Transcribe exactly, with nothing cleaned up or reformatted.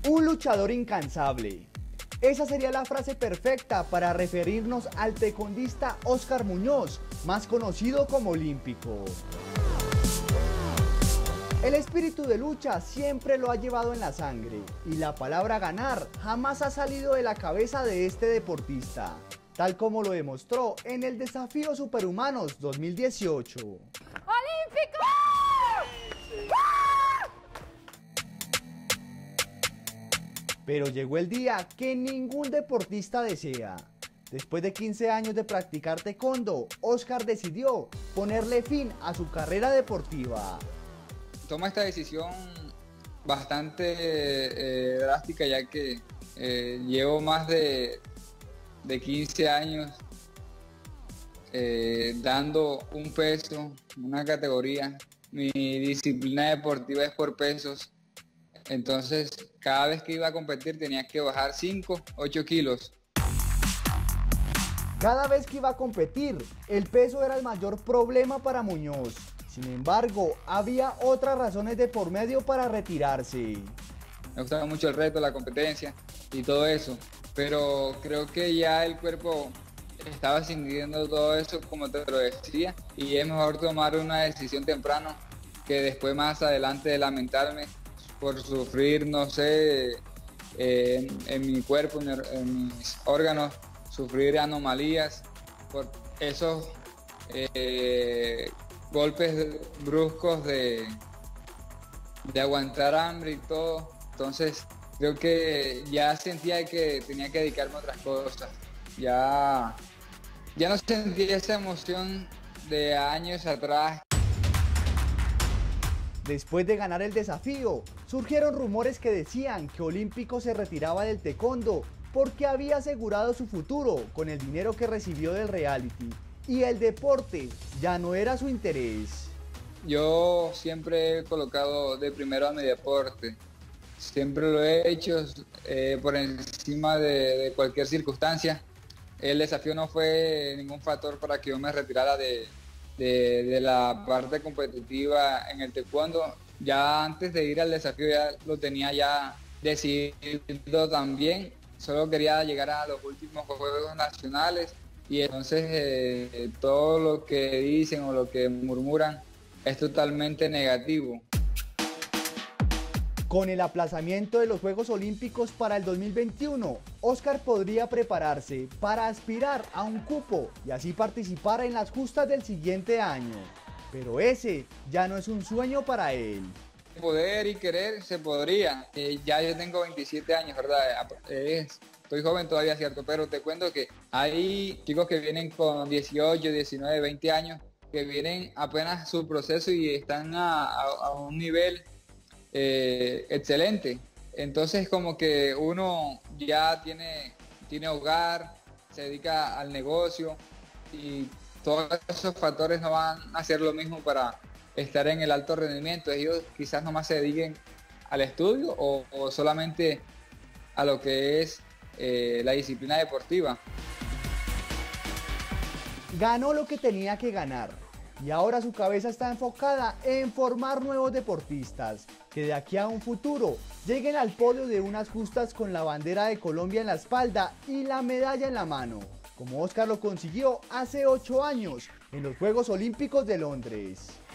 Un luchador incansable. Esa sería la frase perfecta para referirnos al taekwondista Óscar Muñoz, más conocido como Olímpico. El espíritu de lucha siempre lo ha llevado en la sangre y la palabra ganar jamás ha salido de la cabeza de este deportista, tal como lo demostró en el Desafío Superhumanos dos mil dieciocho. ¡Olímpico! Pero llegó el día que ningún deportista desea. Después de quince años de practicar taekwondo, Óscar decidió ponerle fin a su carrera deportiva. Toma esta decisión bastante eh, drástica, ya que eh, llevo más de, de quince años eh, dando un peso, una categoría. Mi disciplina deportiva es por pesos. Entonces, cada vez que iba a competir tenía que bajar cinco, ocho kilos. Cada vez que iba a competir, el peso era el mayor problema para Muñoz. Sin embargo, había otras razones de por medio para retirarse. Me gustaba mucho el reto, la competencia y todo eso. Pero creo que ya el cuerpo estaba sintiendo todo eso, como te lo decía. Y es mejor tomar una decisión temprano que después más adelante lamentarme por sufrir, no sé, eh, en, en mi cuerpo, en, en mis órganos, sufrir anomalías por esos eh, golpes bruscos de, de aguantar hambre y todo. Entonces creo que ya sentía que tenía que dedicarme a otras cosas. Ya, ya no sentía esa emoción de años atrás. Después de ganar el desafío, surgieron rumores que decían que Olímpico se retiraba del taekwondo porque había asegurado su futuro con el dinero que recibió del reality y el deporte ya no era su interés. Yo siempre he colocado de primero a mi deporte, siempre lo he hecho eh, por encima de, de cualquier circunstancia. El desafío no fue ningún factor para que yo me retirara de De, de la parte competitiva en el taekwondo. Ya antes de ir al desafío ya lo tenía ya decidido también, solo quería llegar a los últimos Juegos Nacionales y entonces eh, todo lo que dicen o lo que murmuran es totalmente negativo. Con el aplazamiento de los Juegos Olímpicos para el dos mil veintiuno, Óscar podría prepararse para aspirar a un cupo y así participar en las justas del siguiente año. Pero ese ya no es un sueño para él. Poder y querer se podría. Eh, ya yo tengo veintisiete años, ¿verdad? Es, estoy joven todavía, ¿cierto? Pero te cuento que hay chicos que vienen con dieciocho, diecinueve, veinte años, que vienen apenas su proceso y están a, a, a un nivel Eh, excelente. Entonces como que uno ya tiene, tiene hogar, se dedica al negocio y todos esos factores no van a hacer lo mismo para estar en el alto rendimiento. Ellos quizás nomás se dediquen al estudio o, o solamente a lo que es eh, la disciplina deportiva. Ganó lo que tenía que ganar. Y ahora su cabeza está enfocada en formar nuevos deportistas, que de aquí a un futuro lleguen al podio de unas justas con la bandera de Colombia en la espalda y la medalla en la mano, como Óscar lo consiguió hace ocho años en los Juegos Olímpicos de Londres.